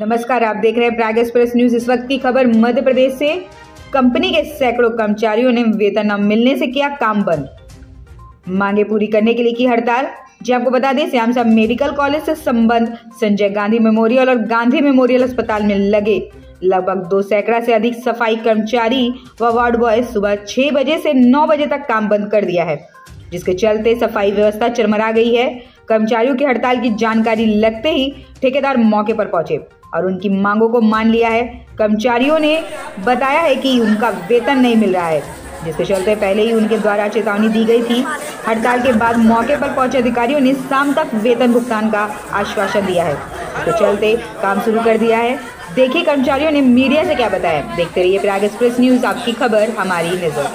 नमस्कार, आप देख रहे हैं प्राग एक्सप्रेस न्यूज। इस वक्त की खबर मध्य प्रदेश से। कंपनी के सैकड़ों कर्मचारियों ने वेतन न मिलने से किया काम बंद, मांगे पूरी करने के लिए की हड़ताल। जी आपको बता दें, श्याम साहब मेडिकल कॉलेज से संबंध संजय गांधी मेमोरियल और गांधी मेमोरियल अस्पताल में लगे लगभग 2 सैकड़ा से अधिक सफाई कर्मचारी व वार्ड बॉय सुबह 6 बजे से 9 बजे तक काम बंद कर दिया है, जिसके चलते सफाई व्यवस्था चरमरा गई है। कर्मचारियों की हड़ताल की जानकारी लगते ही ठेकेदार मौके पर पहुंचे और उनकी मांगों को मान लिया है। कर्मचारियों ने बताया है कि उनका वेतन नहीं मिल रहा है, जिसके चलते पहले ही उनके द्वारा चेतावनी दी गई थी। हड़ताल के बाद मौके पर पहुंचे अधिकारियों ने शाम तक वेतन भुगतान का आश्वासन दिया है, जिसके चलते काम शुरू कर दिया है। देखिए कर्मचारियों ने मीडिया से क्या बताया। देखते रहिए प्राग एक्सप्रेस न्यूज, आपकी खबर हमारी नजर।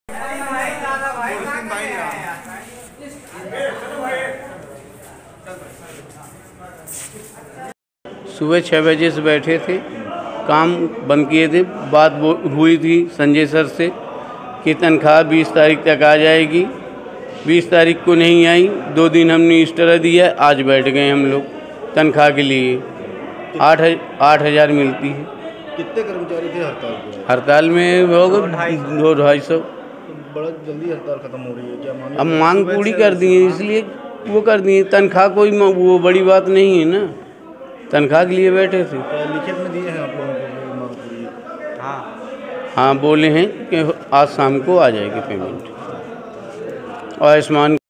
सुबह 6 बजे से बैठे थे, काम बंद किए थे। बात हुई थी संजय सर से कि तनख्वाह 20 तारीख तक आ जाएगी। 20 तारीख को नहीं आई। 2 दिन हमने एक्स्ट्रा दिया। आज बैठ गए हम लोग तनख्वाह के लिए। 8,000 मिलती है। कितने कर्मचारी थे हड़ताल पे? हड़ताल में होगा 200-250। बड़ा जल्दी हड़ताल खत्म हो रही है क्या? अब मांग पूरी कर दी है, इसलिए वो कर दी है। तनख्वाह कोई वो बड़ी बात नहीं है ना, तनख्वाह के लिए बैठे थे। लिखित में दिए हैं आप लोगों को मांग पूरी? हाँ बोले हैं कि आज शाम को आ जाएगी पेमेंट। और आयुष्मान